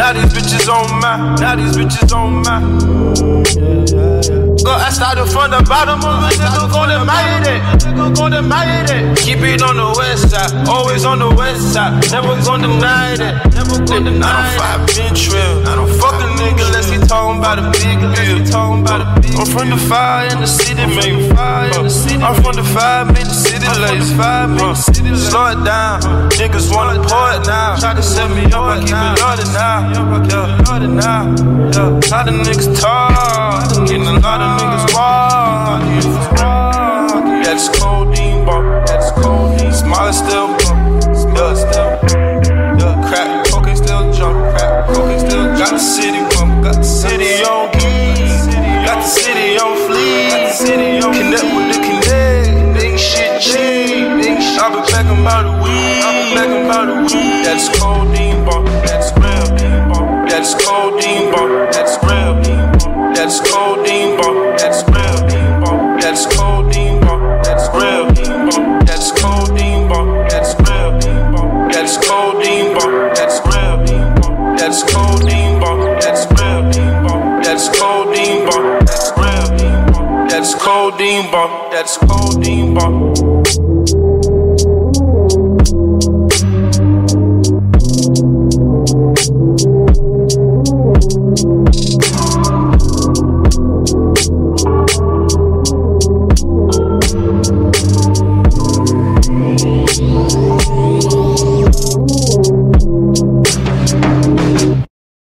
Now these bitches on my, now these bitches on my. Go, I started from the bottom of the nigga gonna make it. Nigga gonna make it. Keep it on the west side, always on the west side. Never gonna deny that. Never gonna deny it. I don't fight been trail. I don't fuck a nigga unless he talking about a big bill. I'm from the fire in the city, man. I'm from the fire, make the city lazy. Slow it down, niggas wanna pour it now. Try to set me up, I keep it loaded now. A lot of niggas talk, getting a lot of niggas walk. That's codeine, bump. That's codeine. Smaller still bump. Crack, cocaine still jump. Crack, cocaine still jump. Got the city bump. Got the city on key. Got the city on fleek. Got the city on connect with the connect. Big shit cheap. I've been packing about a week. That's codeine bump. That's real. That's codeine bump. That's real. That's codeine bump. That's real. That's codeine bump. That's real. That's codeine bump. That's real. That's codeine bump. That's real. That's codeine bump. That's real. That's codeine bump. That's real. That's codeine bump. That's codeine bump.